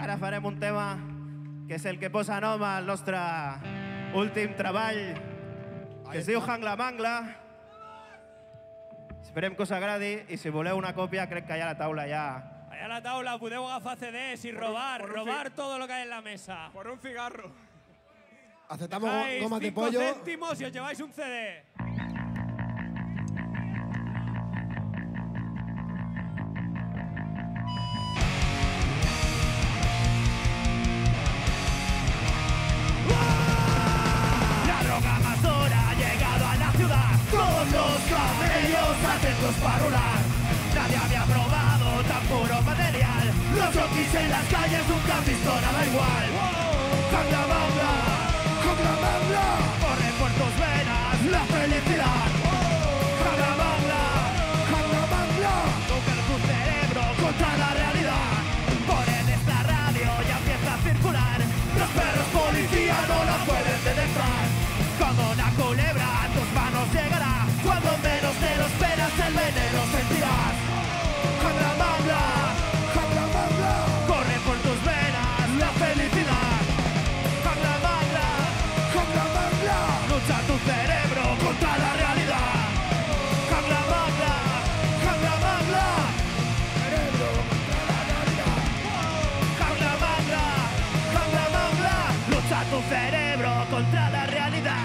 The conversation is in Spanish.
Ara farem un tema que és el que posa nom al nostre últim treball, que es diu Hangla Mangla. Esperem que us agradi i si voleu una còpia crec que allà a la taula ja... Allá a la taula podeu agafar CDs y robar todo lo que hay en la mesa. Por un cigarro. Aceptamos Dejáis gomas de 5 pollo. céntimos y os lleváis un CD. La droga más dura ha llegado a la ciudad. Todos los camellos atentos para rular. Nadie había probado tan puro material. Los jockeys en las calles nunca han visto nada igual. Hangla Mangla, Hangla Mangla, corre por tus venas la felicidad. Hangla Mangla, Hangla Mangla, toca tu cerebro contra la realidad. Ponen esta radio y empieza a circular. Los perros policía no la pueden detectar. Como una culebra a tus manos llegará. Cuando menos te lo esperas el veneno sentirás. Hangla Mangla, Hangla Mangla, corre por tus venas la felicidad. Hangla Mangla, Hangla Mangla, lucha tu cerebro contra la realidad. Hangla Mangla, Hangla Mangla, cerebro contra la realidad. Hangla Mangla, Hangla Mangla, lucha tu cerebro contra la realidad.